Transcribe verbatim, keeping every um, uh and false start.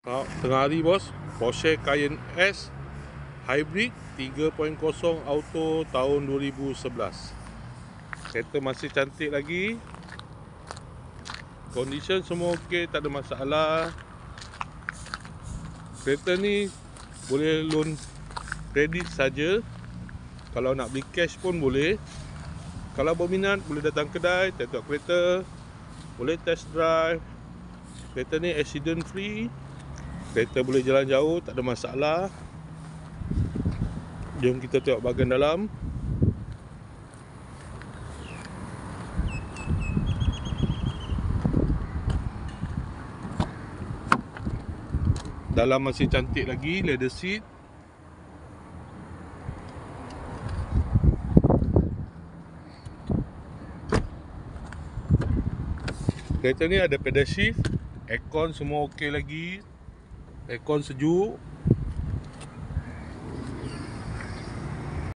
Oh, tengah hari bos, Porsche Cayenne S Hybrid tiga titik kosong Auto tahun dua ribu sebelas. Kereta masih cantik lagi. Condition semua okey, tak ada masalah. Kereta ni boleh loan kredit saja. Kalau nak beli cash pun boleh. Kalau berminat boleh datang kedai, tengok kereta, boleh test drive. Kereta ni accident free. Kereta boleh jalan jauh, tak ada masalah. Jom kita tengok bahagian dalam. Dalam masih cantik lagi, leather seat. Kereta ni ada pedal shift, aircon semua okey lagi. Aircon sejuk.